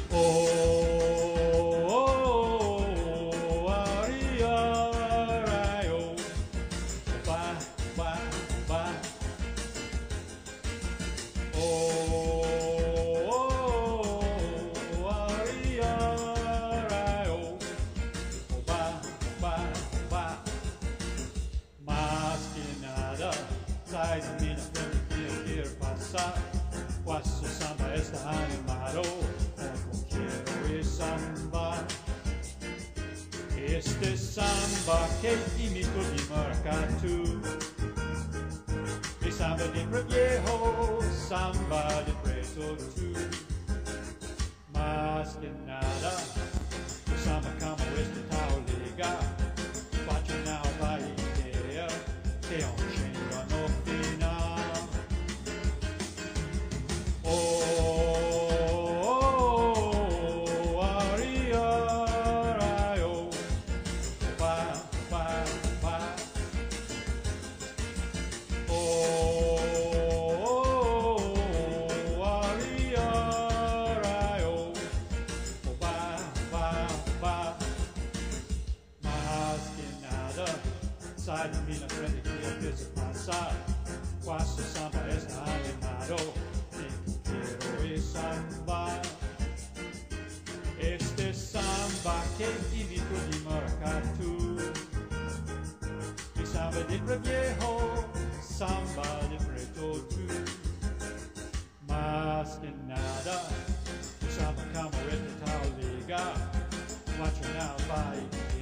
Oh, ari-ari-oh, ba, ba, ba. Oh, ari-ari-oh, ba, ba, ba. Más que nada, sai de mí, no quiero pasar. Guaso samba está animado, como quiero samba. Este samba que imito de maracatu. Mi samba de viejo, samba de preto tú. Más que nada, o samba como este tal legal. Bate na ideia que é chega no final. Oh, ari-ari-oh, ba, ba, ba. Oh, ari-ari-oh, ba, ba, ba. Más que nada, sai de mí, no aprende que empieza a pasar. Guaso samba está animado, quiero samba. Este samba que imito de maracatu. Mi samba de viejo, samba de preto tú. Más que nada, o samba como este tal liga. Watch it now, bye.